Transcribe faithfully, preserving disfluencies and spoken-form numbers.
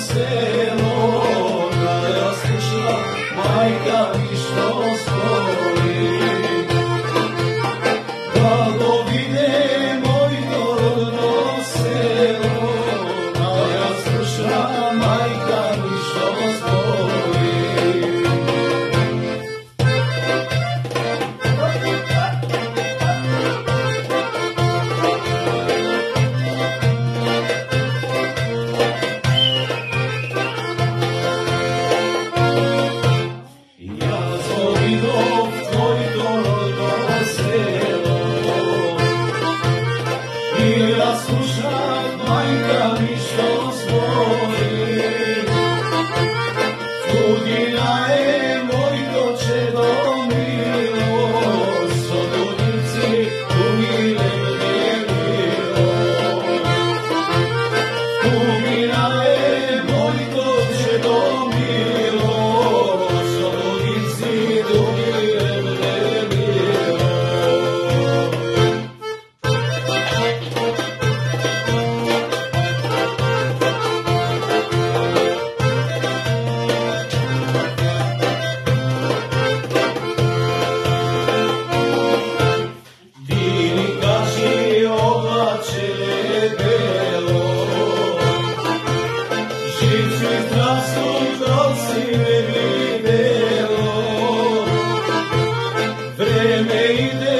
selo, kada sluša majka mi što zbori. Kako vide moj rodno selo, kada sluša majka mi što zbori. Slušaj, majka mi što zbori, Studina je moj doče do milost, od udnici tu mile mdjelilo. Studina je moj doče do milost, od udnici tu mile mdjelilo. Vreme ide